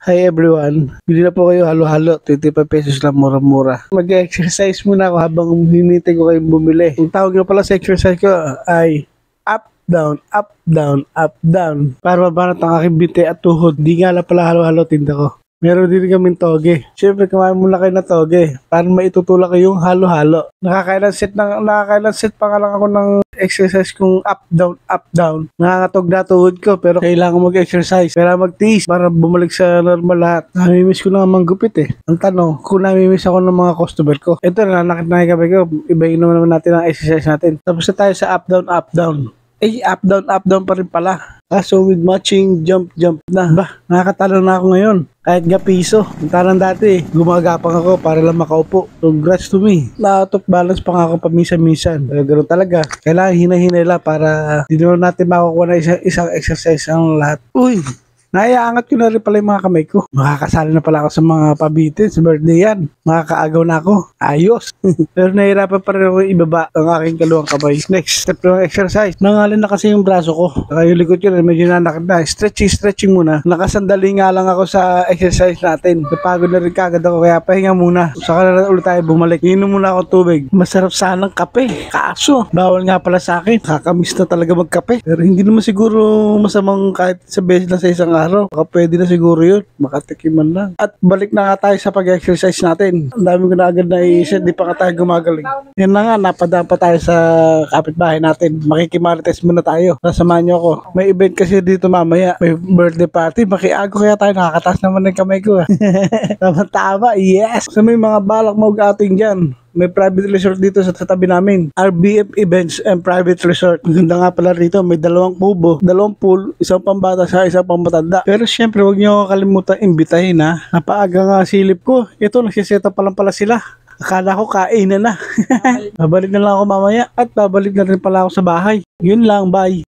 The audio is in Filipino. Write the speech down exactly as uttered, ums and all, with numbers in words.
Hi everyone, bili na po kayo halo-halo, twenty-five pesos lang, mura-mura. Mag-exercise muna ako habang hinintay ko kayong bumili. Ang tawag na pala sa exercise ko ay up, down, up, down, up, down. Para mabanat ang aking binti at tuhod. Di nga lang pala halo-halo tinda ko. Meron din kaming toge. Siyempre, kumain muna kayo na toge para maitutulak kayong halo-halo. Nakakailan set, ng, nakakailan set pa nga lang ako ng exercise kung up, down, up, down. Nakakatog na tuhod ko pero kailangan mag-exercise. Kailangan mag-tiis para bumalik sa normal lahat. Namimiss ko na manggupit eh. Ang tanong, kung namimiss ako ng mga customer ko. Ito, nanakit na kami ko. Ibayin naman naman natin ang exercise natin. Tapos na tayo sa up, down, up, down. Eh, up, down, up, down pa rin pala. Kaso with matching jump, jump na. Bah, nakakatalo na ako ngayon. Kahit nga piso. Tarang dati, gumagapang ako para lang makaupo. Congrats to me. Na-out of balance pa nga ako paminsan-minsan. Pero ganoon talaga. Kailangan hina-hinay lang para di naman natin makukuha na isang, isang exercise ang lahat. Uy! Naiaangat ko na rin pala yung mga kamay ko. Makakasali na pala ako sa mga pabitin sa birthday yan. Makakaagaw na ako. Ayos. Pero nahirapan pa rin ako ibaba ang aking kaluwang kamay. Next step ng exercise. Nangalin na kasi yung braso ko. Saka yung likod ko na medyo nanakit na. Stretching, stretching muna. Nakasandali nga lang ako sa exercise natin. Napagod na rin kagad ako kaya pahinga muna. Saka na ulit tayo bumalik. Inom muna ako tubig. Masarap sanang kape. Kaso, bawal nga pala sa akin. Kakamiss na talaga magkape. Pero hindi naman siguro masamang kahit sa beses lang sa isang araw. Baka pwede na siguro yun. Makatikiman lang. At balik na nga tayo sa pag-exercise natin. Ang dami ko na agad na i-set. Di pa ka tayo gumagaling. Yan na nga. Napadaan pa tayo sa kapitbahay natin. Makikimarites muna tayo. Sasamahan nyo ako. May event kasi dito mamaya. May birthday party. Makiago kaya tayo. Nakakatas naman ng kamay ko. Tama-tama. Yes! So may mga balak mag-outing dyan. May private resort dito sa, sa tabi namin. R B F Events and Private Resort. Ang ganda nga pala rito. May dalawang kubo, dalawang pool, isang pambata sa isang pambatanda. Pero syempre, huwag niyo kalimutan imbitahin ha. Napaaga nga silip ko. Ito, nagsiseta pa lang pala sila. Akala ko kain na na. Babalik na lang ako mamaya at babalik na rin pala ako sa bahay. Yun lang, bye.